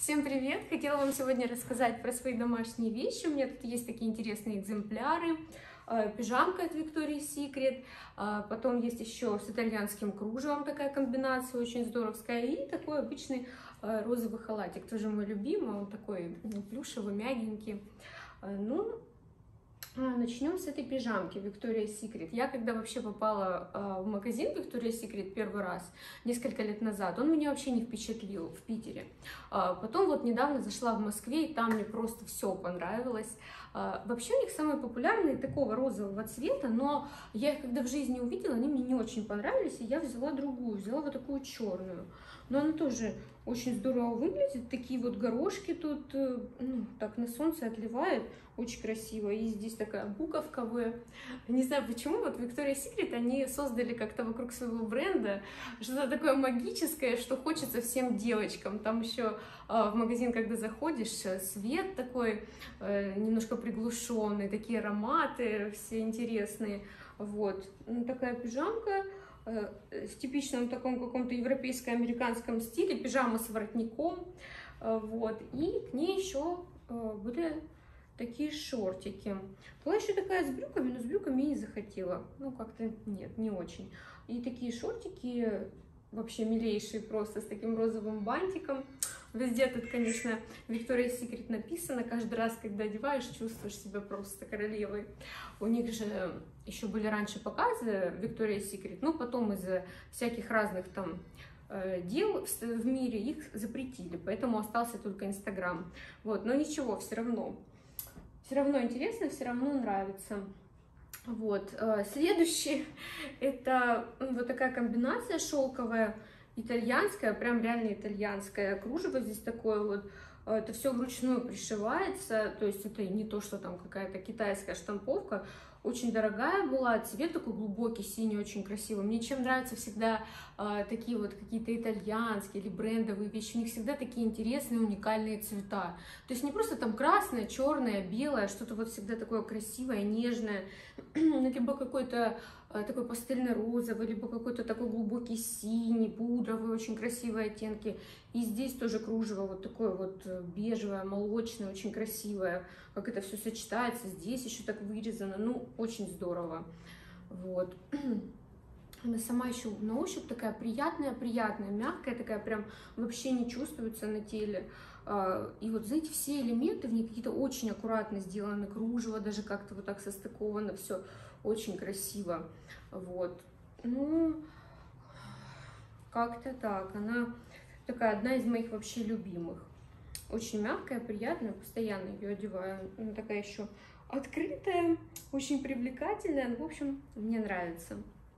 Всем привет! Хотела вам сегодня рассказать про свои домашние вещи. У меня тут есть такие интересные экземпляры. Пижамка от Victoria's Secret. Потом есть еще с итальянским кружевом такая комбинация, очень здоровская. И такой обычный розовый халатик, тоже мой любимый. Он такой плюшевый, мягенький. Начнем с этой пижамки Victoria's Secret. Я когда вообще попала в магазин Victoria's Secret первый раз, несколько лет назад, он меня вообще не впечатлил в Питере. Потом вот недавно зашла в Москве, и там мне просто все понравилось. Вообще у них самые популярные такого розового цвета, но я их когда в жизни увидела, они мне не очень понравились, и я взяла другую, взяла вот такую черную. Но она тоже очень здорово выглядит, такие вот горошки тут, так на солнце отливает, очень красиво. И здесь такая буковка В. Не знаю почему, вот Victoria's Secret они создали как-то вокруг своего бренда что-то такое магическое, что хочется всем девочкам. Там еще в магазин, когда заходишь, свет такой немножко приглушенный, такие ароматы все интересные. Вот, такая пижамка в типичном таком каком-то европейско-американском стиле, пижама с воротником, вот, и к ней еще были такие шортики. Была еще такая с брюками, но с брюками я не захотела, как-то нет, не очень. И такие шортики вообще милейшие, просто с таким розовым бантиком. Везде тут, конечно, Victoria's Secret написано. Каждый раз, когда одеваешь, чувствуешь себя просто королевой. У них же еще были раньше показы Victoria's Secret, но потом из-за всяких разных там дел в мире их запретили, поэтому остался только Инстаграм. Вот, но ничего, все равно интересно, все равно нравится. Вот, следующий это вот такая комбинация шелковая, итальянская, прям реально итальянская. Кружево здесь такое вот, это все вручную пришивается, то есть это не то, что там какая-то китайская штамповка. Очень дорогая была, цвет такой глубокий, синий, очень красивый. Мне чем нравятся всегда такие вот какие-то итальянские или брендовые вещи, у них всегда такие интересные, уникальные цвета. То есть не просто там красное, черное, белое, что-то вот всегда такое красивое, нежное, либо какой-то такой пастельно-розовый, либо какой-то такой глубокий синий, пудровый, очень красивые оттенки. И здесь тоже кружево вот такое вот бежевое, молочное, очень красивое, как это все сочетается. Здесь еще так вырезано, очень здорово. Вот. Она сама еще на ощупь такая приятная, мягкая, такая прям вообще не чувствуется на теле. И вот, знаете, все элементы в ней какие-то очень аккуратно сделаны, кружево даже как-то вот так состыковано, все очень красиво. Вот. Как-то так. Она такая одна из моих вообще любимых. Очень мягкая, приятная, постоянно ее одеваю. Она такая еще открытая, очень привлекательная. В общем, мне нравится.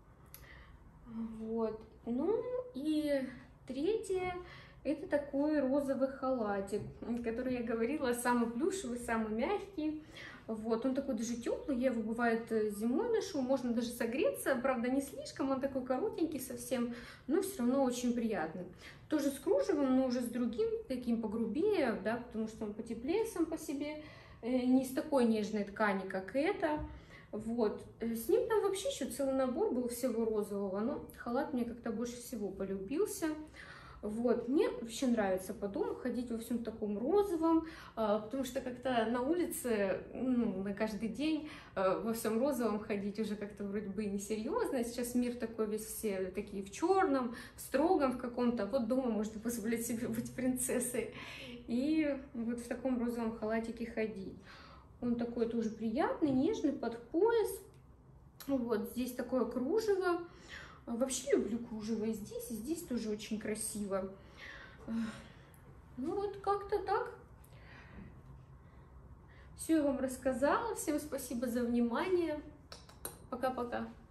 Вот. И третье, это такой розовый халатик, который я говорила, самый плюшевый, самый мягкий. Вот, он такой даже теплый, я его бывает зимой ношу, можно даже согреться, правда не слишком, он такой коротенький совсем, но все равно очень приятный. Тоже с кружевом, но уже с другим, таким погрубее, да, потому что он потеплее сам по себе, не из такой нежной ткани, как это. Вот, с ним там вообще еще целый набор был всего розового, но халат мне как-то больше всего полюбился. Вот, мне вообще нравится по дому ходить во всем таком розовом, потому что как-то на улице, на каждый день во всем розовом ходить уже как-то вроде бы и несерьезно. Сейчас мир такой весь, все такие в черном, в строгом в каком-то, вот дома можно позволить себе быть принцессой. И вот в таком розовом халатике ходить. Он такой тоже приятный, нежный, под пояс. Вот здесь такое кружево. Вообще люблю кружево и здесь тоже очень красиво. Вот как-то так. Все я вам рассказала. Всем спасибо за внимание. Пока-пока.